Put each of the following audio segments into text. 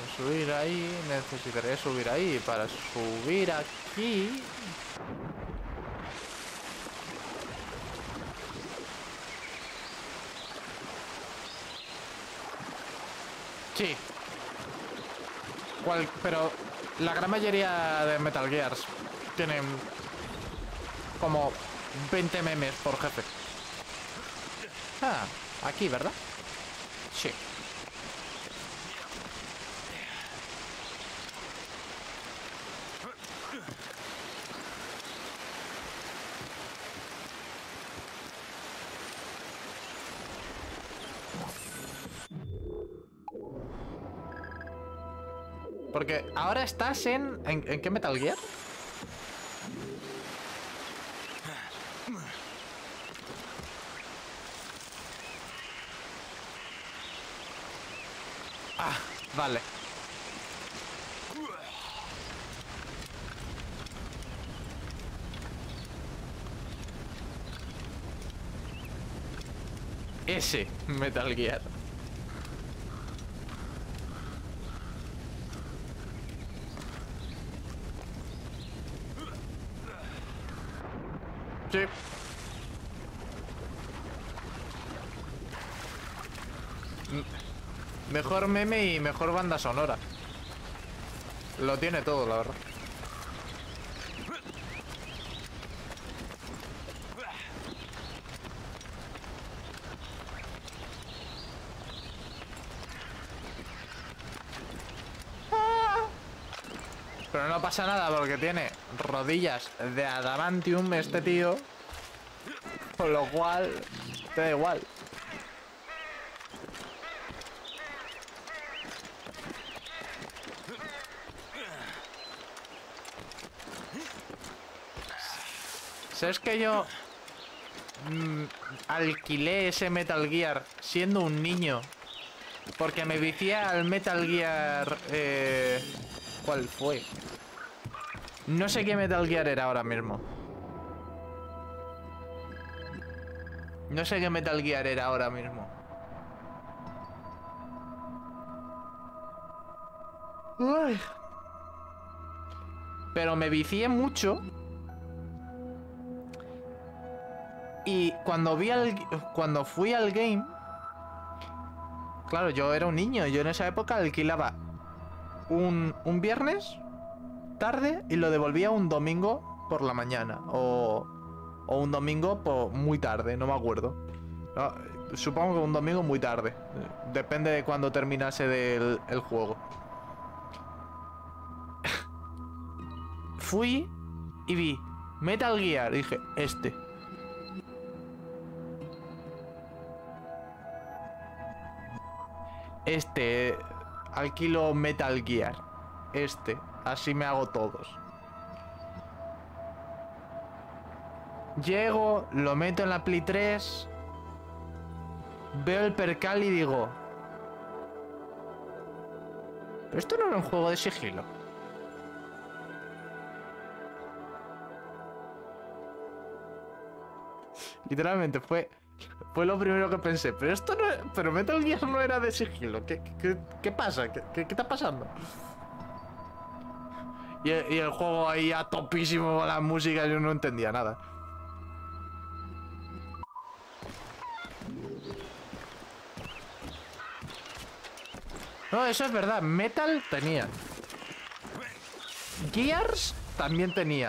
subir ahí. Necesitaré subir ahí. Para subir aquí... Sí. Pero la gran mayoría de Metal Gears tienen como 20 memes por jefe. Ah, aquí, ¿verdad? Sí. Porque ahora estás ¿en qué Metal Gear? Ah, vale. Ese Metal Gear. Sí. Mejor meme y mejor banda sonora. Lo tiene todo, la verdad. Pero no pasa nada porque tiene rodillas de adamantium este tío. Con lo cual, te da igual. ¿Sabes que yo alquilé ese Metal Gear siendo un niño? Porque me vicié al Metal Gear... ¿cuál fue? No sé qué Metal Gear era ahora mismo. No sé qué Metal Gear era ahora mismo. Uy. Pero me vicié mucho. Y cuando fui al game... Claro, yo era un niño. Yo en esa época alquilaba un viernes tarde y lo devolvía un domingo por la mañana. O un domingo muy tarde, no me acuerdo. No, supongo que un domingo muy tarde. Depende de cuando terminase el juego. Fui y vi Metal Gear y dije, alquilo Metal Gear. Así me hago todos. Llego, lo meto en la Play 3. Veo el percal y digo... Pero esto no era un juego de sigilo. Literalmente fue lo primero que pensé. Pero esto no... Pero Metal Gear no era de sigilo. ¿Qué pasa? ¿Qué está pasando? Y el juego ahí a topísimo con la música, yo no entendía nada. No, eso es verdad. Metal tenía. Gears también tenía.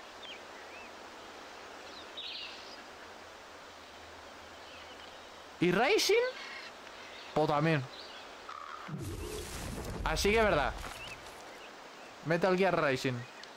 ¿Y Racing? Pues también. Así que es verdad. Metal Gear Rising.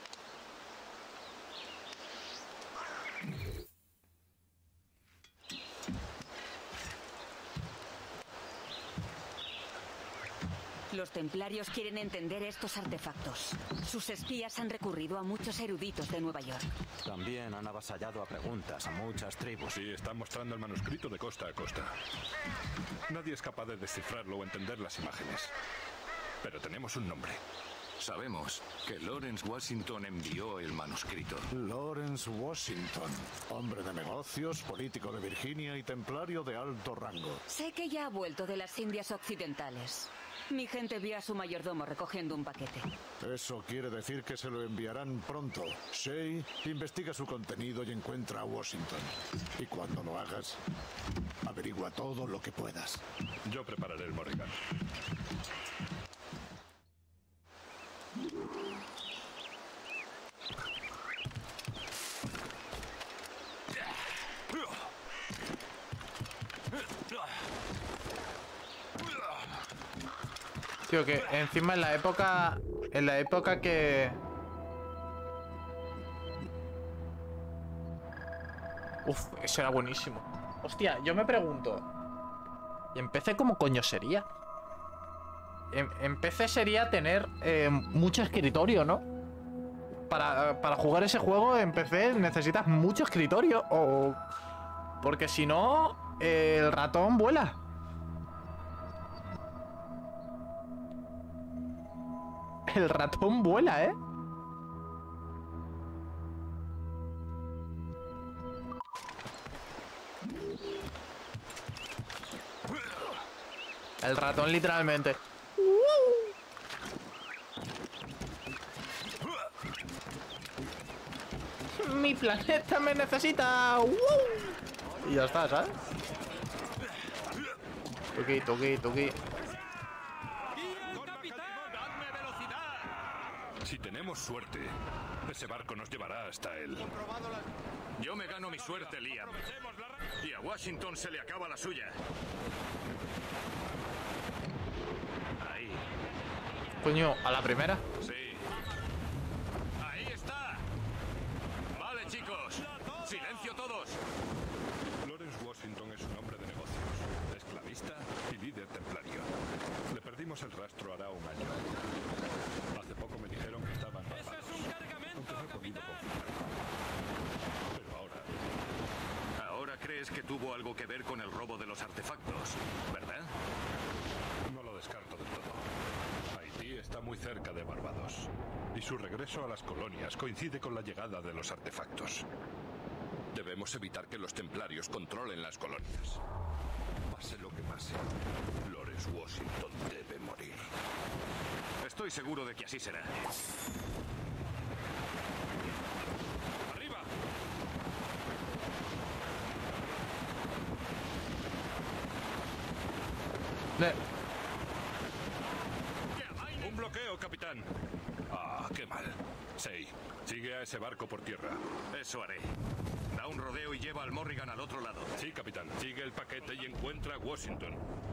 Los templarios quieren entender estos artefactos. Sus espías han recurrido a muchos eruditos de Nueva York. También han avasallado a preguntas a muchas tribus. Sí, están mostrando el manuscrito de costa a costa. Nadie es capaz de descifrarlo o entender las imágenes. Pero tenemos un nombre. Sabemos que Lawrence Washington envió el manuscrito. Lawrence Washington, hombre de negocios, político de Virginia y templario de alto rango. Sé que ya ha vuelto de las Indias Occidentales. Mi gente vio a su mayordomo recogiendo un paquete. Eso quiere decir que se lo enviarán pronto. Shay, investiga su contenido y encuentra a Washington. Y cuando lo hagas, averigua todo lo que puedas. Yo prepararé el Morrigan. Tío, que encima en la época... En la época que... Uf, eso era buenísimo. Hostia, yo me pregunto... ¿Y en PC cómo coño sería? En PC sería tener mucho escritorio, ¿no? Para jugar ese juego en PC necesitas mucho escritorio. O... Porque si no, el ratón vuela. El ratón vuela, ¿eh? El ratón literalmente. Mi planeta me necesita. Y ya está, ¿sabes? Toqui, toqui, toqui. Si tenemos suerte, ese barco nos llevará hasta él. Yo me gano mi suerte, Liam. Y a Washington se le acaba la suya. Ahí. Coño, a la primera. Sí. Ahí está. Vale, chicos. Silencio todos. Lawrence Washington es un hombre de negocios, esclavista y líder templario. Le perdimos el rastro hará un año. Hace poco me dijeron que estaban Barbados, aunque no he podido confirmarlo. Pero Ahora crees que tuvo algo que ver con el robo de los artefactos, ¿verdad? no lo descarto del todo. Haití está muy cerca de Barbados, y su regreso a las colonias coincide con la llegada de los artefactos. Debemos evitar que los templarios controlen las colonias. Pase lo que pase, Lawrence Washington debe morir. Estoy seguro de que así será. ¡Arriba! Un bloqueo, capitán. Ah, qué mal. Sei, sigue a ese barco por tierra. Eso haré. Da un rodeo y lleva al Morrigan al otro lado. Sí, capitán. Sigue el paquete y encuentra a Washington.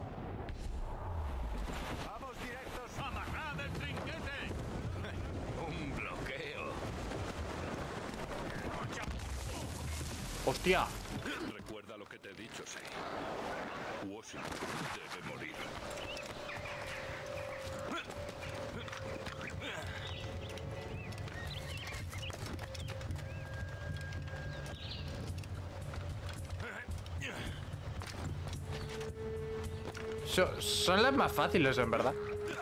¡Vamos directos! ¡Amarrad el trinquete! Un bloqueo. Hostia. Recuerda lo que te he dicho, Sei. Washington debe morir. Son las más fáciles, en verdad.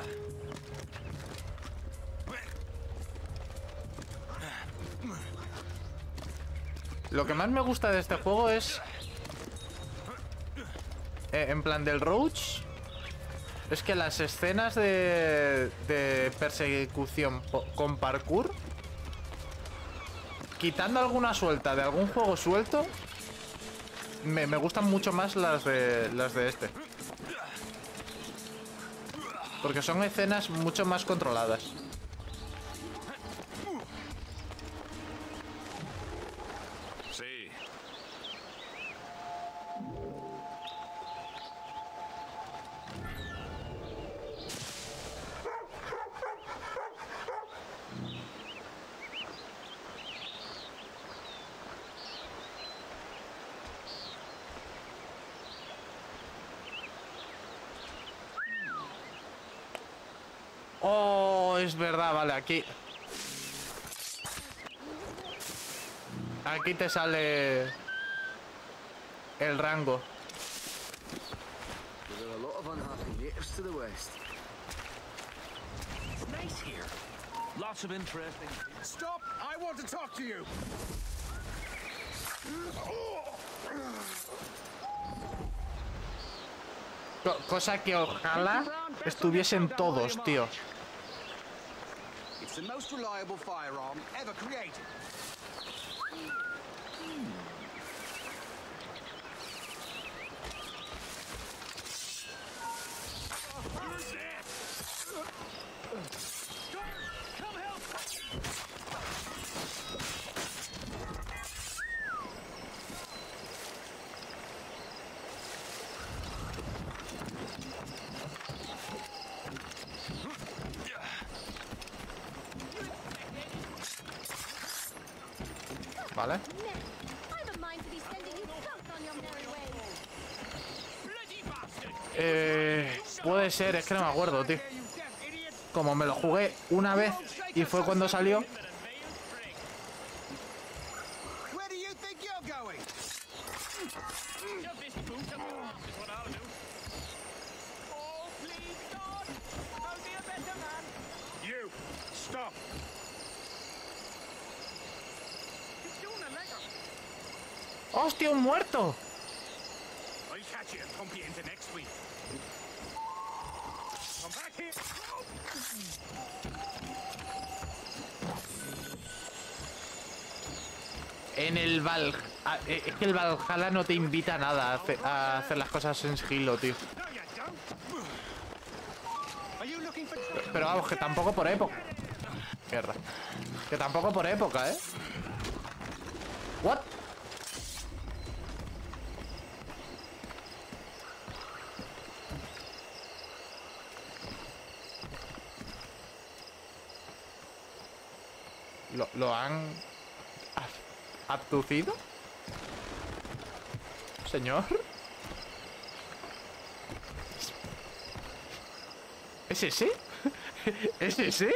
Lo que más me gusta de este juego es... en plan del Roach... Es que las escenas de persecución con parkour... Quitando alguna suelta de algún juego suelto... Me gustan mucho más las de este. Porque son escenas mucho más controladas. Sí. Oh, es verdad, vale, aquí. Aquí te sale el rango. There are a lot of unhappy natives to the west. nice here. Lots of interesting. Stop! I want to talk to you! Cosa que ojalá estuviesen todos, tío. It's the most reliable firearm ever created. Vale. Puede ser, es que no me acuerdo, tío. Como me lo jugué una vez y fue cuando salió. Where do you think you're going? Oh, please, God! I'll be a better man. You! Stop! He's doing a letter. ¡Hostia, un muerto! I'll catch you and pump you into next week. Come back here! En el Val... Es que el Valhalla no te invita a nada a hacer las cosas en sigilo, tío. No, you don't! Are you looking for... Pero vamos, que tampoco por época. Mierda. Que tampoco por época, ¿eh? ¿What? ¿Lo han abducido? ¿Señor? ¿Es ese? ¿Es ese?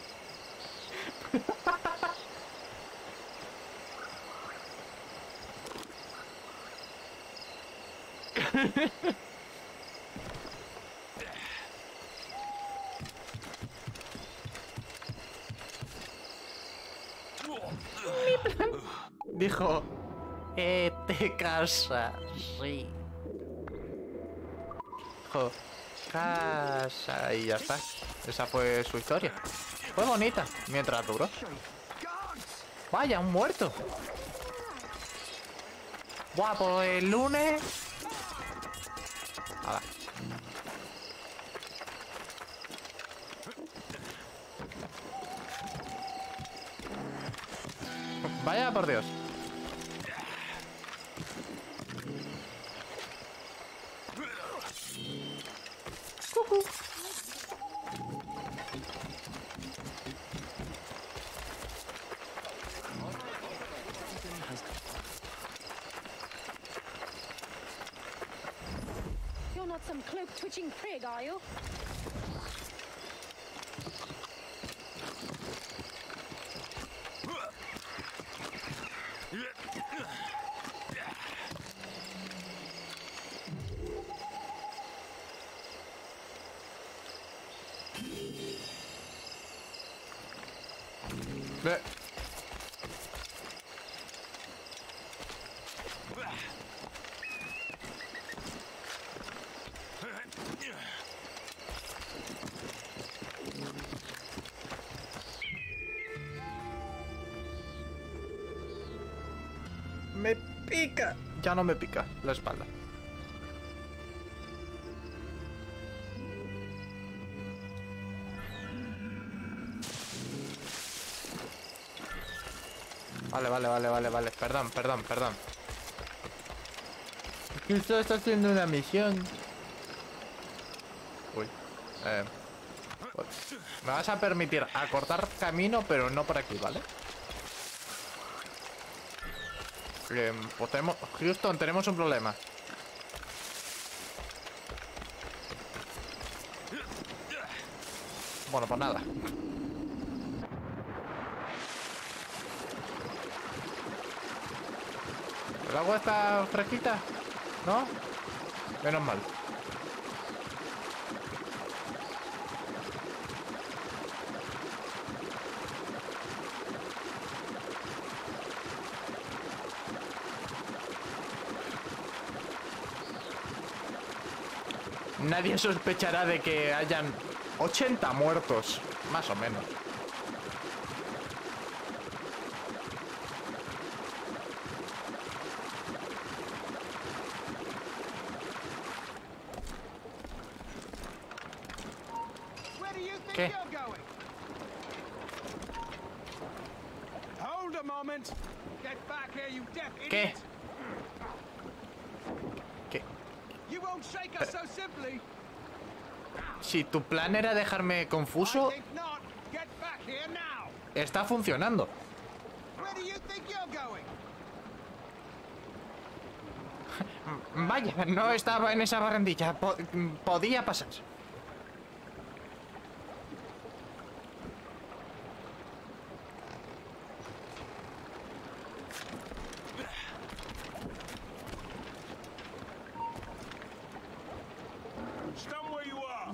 Dijo, te casas, sí. Dijo, casa y ya está. Esa fue su historia. Fue bonita, mientras duró. Vaya, un muerto. Buah, pues el lunes... Hala. Vaya por Dios. You're not some cloak-twitching prig, are you? Me pica. Ya no me pica la espalda. Vale. Perdón. Esto está haciendo una misión. Uy. Me vas a permitir acortar camino, pero no por aquí, ¿vale? Pues tenemos... Houston, tenemos un problema. Bueno, pues nada. ¿El agua está fresquita? ¿No? Menos mal. nadie sospechará de que hayan 80 muertos, más o menos. Where do you think ¿Qué? you're going? Hold a moment. Get back here, you deaf ¿Qué? idiot. ¿Qué? You won't shake us so simply. Si tu plan era dejarme confuso, I think not. Get back here now. está funcionando. Where do you think you're going? Vaya, no estaba en esa barandilla. Podía pasar. Stand where you are.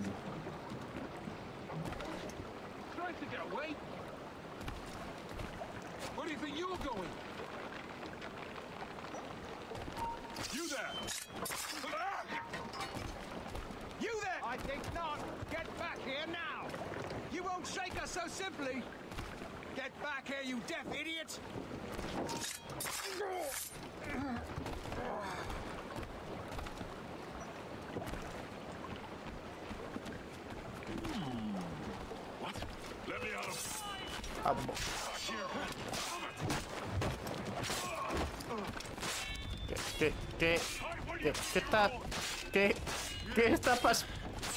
Trying to get away? Where do you think you're going? You there! You there! I think not. Get back here now. You won't shake us so simply. Get back here, you deaf idiot. What? Let me out of ¿Qué está? ¿Qué está pasando?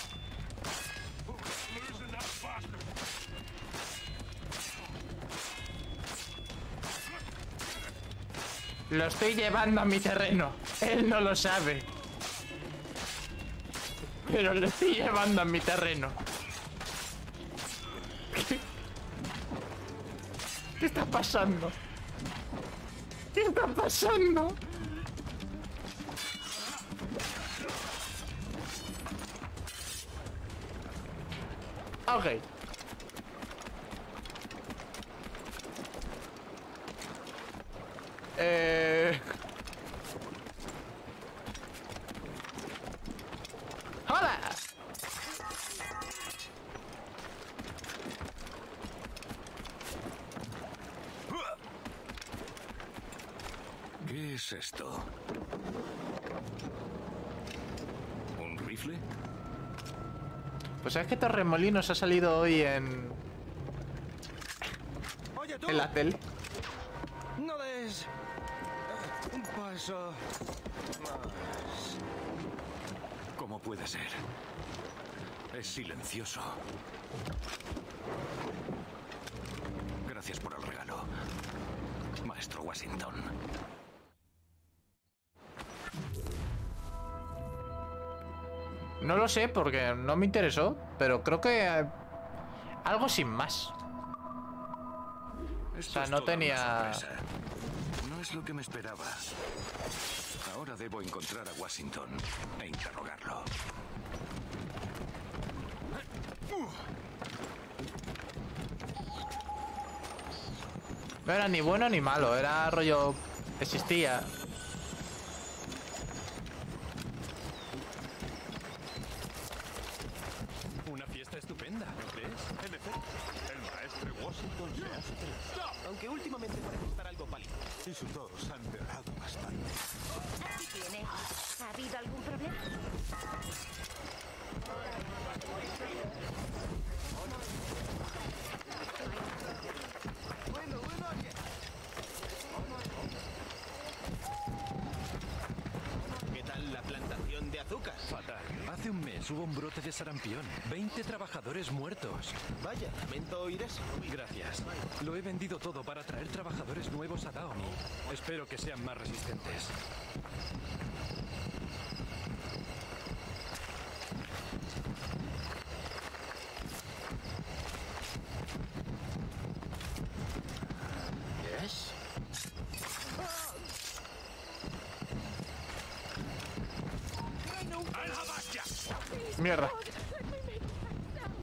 losing that bastard! Lo estoy llevando a mi terreno. Él no lo sabe. Pero lo estoy llevando a mi terreno. ¿Qué está pasando? ¿Qué está pasando? Ok. ¡Hola! ¿Qué es esto? ¿Un rifle? Pues sabes que Torremolinos ha salido hoy en Oye, tú. la tele. No des un paso más. ¿Cómo puede ser? Es silencioso. Gracias por el regalo, Maestro Washington. No lo sé porque no me interesó, pero creo que algo sin más. Esto sea, es no toda una tenía- sorpresa. No es lo que me esperaba. Ahora debo encontrar a Washington e interrogarlo. No era ni bueno ni malo, era rollo... Existía. Una fiesta estupenda, ¿no crees? En efecto, el maestro Washington se ha superado. Aunque últimamente parece estar algo pálido. Y sus dos han derrado bastante. ¿Tiene? ¿Ha habido algún problema? ¿Qué tal la plantación de azúcar? Fatal. Hace un mes hubo un brote de sarampión. 20 trabajadores muertos. Vaya, lamento oír eso. Gracias. Lo he vendido todo para traer trabajadores nuevos a Downy. Espero que sean más resistentes. ¿Yes? Mierda.